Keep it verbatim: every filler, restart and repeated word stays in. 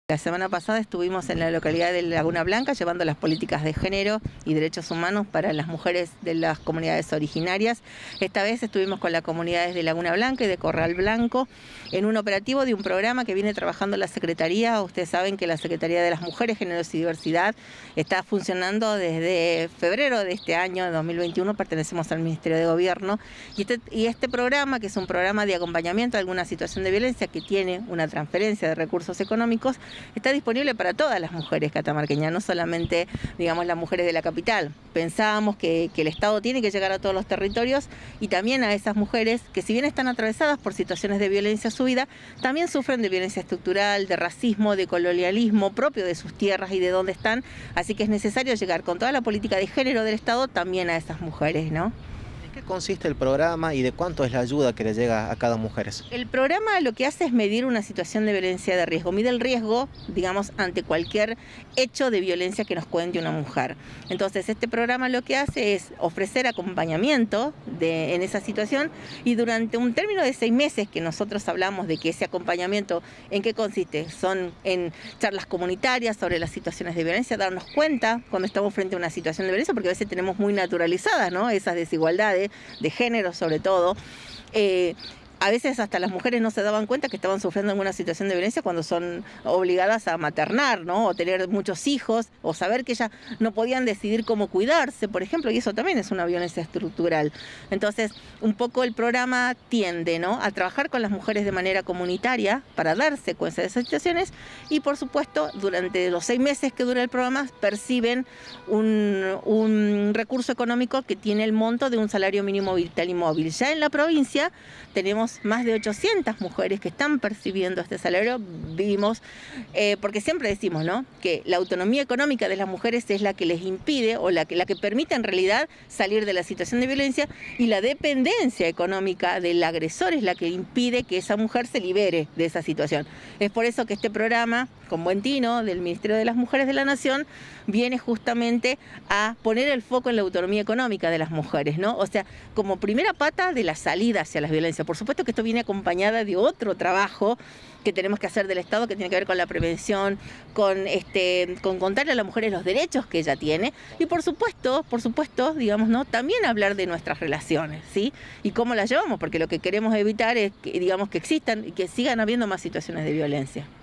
La semana pasada estuvimos en la localidad de Laguna Blanca llevando las políticas de género y derechos humanos para las mujeres de las comunidades originarias. Esta vez estuvimos con las comunidades de Laguna Blanca y de Corral Blanco en un operativo de un programa que viene trabajando la Secretaría. Ustedes saben que la Secretaría de las Mujeres, Géneros y Diversidad está funcionando desde febrero de este año, de dos mil veintiuno, pertenecemos al Ministerio de Gobierno. Y este, y este programa, que es un programa de acompañamiento a alguna situación de violencia que tiene una transferencia de recursos económicos, está disponible para todas las mujeres catamarqueñas, no solamente, digamos, las mujeres de la capital. Pensábamos que, que el Estado tiene que llegar a todos los territorios y también a esas mujeres que, si bien están atravesadas por situaciones de violencia en su vida, también sufren de violencia estructural, de racismo, de colonialismo propio de sus tierras y de dónde están. Así que es necesario llegar con toda la política de género del Estado también a esas mujeres, ¿no? ¿En qué consiste el programa y de cuánto es la ayuda que le llega a cada mujer? El programa lo que hace es medir una situación de violencia de riesgo. Mide el riesgo, digamos, ante cualquier hecho de violencia que nos cuente una mujer. Entonces, este programa lo que hace es ofrecer acompañamiento de, en esa situación, y durante un término de seis meses que nosotros hablamos de que ese acompañamiento, ¿en qué consiste? Son en charlas comunitarias sobre las situaciones de violencia, darnos cuenta cuando estamos frente a una situación de violencia, porque a veces tenemos muy naturalizadas, ¿no?, esas desigualdades de género sobre todo. Eh, A veces hasta las mujeres no se daban cuenta que estaban sufriendo alguna situación de violencia cuando son obligadas a maternar, ¿no?, o tener muchos hijos, o saber que ellas no podían decidir cómo cuidarse, por ejemplo, y eso también es una violencia estructural. Entonces, un poco el programa tiende, ¿no?, a trabajar con las mujeres de manera comunitaria para dar secuencia de esas situaciones, y por supuesto, durante los seis meses que dura el programa, perciben un, un recurso económico que tiene el monto de un salario mínimo vital y móvil. Ya en la provincia tenemos más de ochocientas mujeres que están percibiendo este salario. Vimos, eh, porque siempre decimos, ¿no?, que la autonomía económica de las mujeres es la que les impide, o la que, la que permite en realidad salir de la situación de violencia, y la dependencia económica del agresor es la que impide que esa mujer se libere de esa situación. Es por eso que este programa, con buen tino, del Ministerio de las Mujeres de la Nación, viene justamente a poner el foco en la autonomía económica de las mujeres, ¿no? O sea, como primera pata de la salida hacia las violencias. Por supuesto que esto viene acompañada de otro trabajo que tenemos que hacer del Estado, que tiene que ver con la prevención, con este, con contarle a las mujeres los derechos que ella tiene, y por supuesto, por supuesto, digamos, ¿no?, también hablar de nuestras relaciones, ¿sí?, y cómo las llevamos, porque lo que queremos evitar es que, digamos, que existan y que sigan habiendo más situaciones de violencia.